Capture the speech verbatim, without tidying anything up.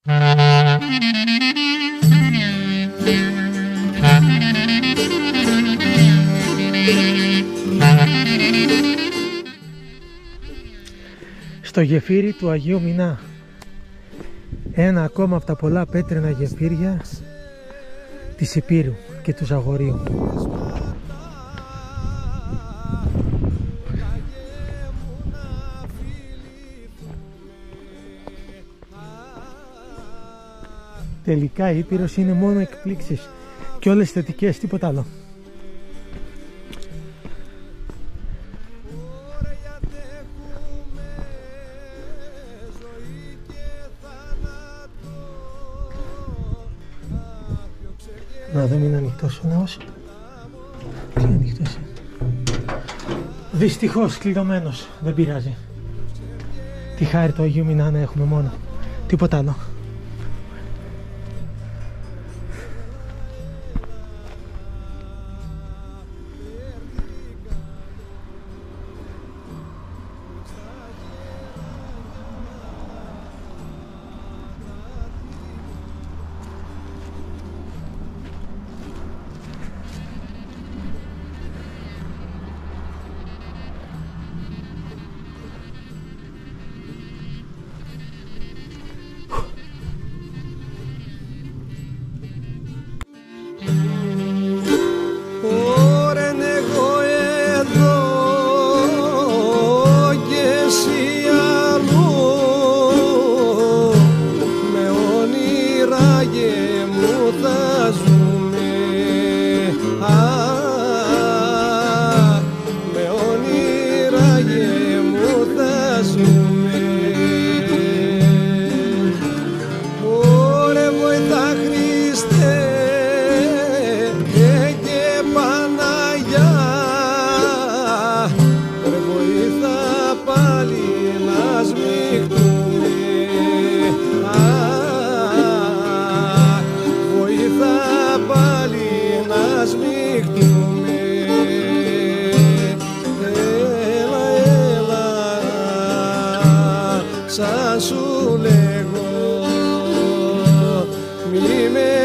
Στο γεφύρι του Αγίου Μινά, ένα ακόμα από τα πολλά πέτρινα γεφύρια της Υπήρου και του Ζαγορείου. Τελικά η Ήπειρος είναι μόνο εκπλήξεις και όλες θετικές, τίποτα άλλο. Να εδώ είναι ανοιχτός ο ναός. Τι ανοιχτός είναι. Δυστυχώς κλειδωμένος, δεν πειράζει. Τη χάρη του Αγίου Μινά να έχουμε μόνο, τίποτα άλλο. Σαν σου λέγω μη με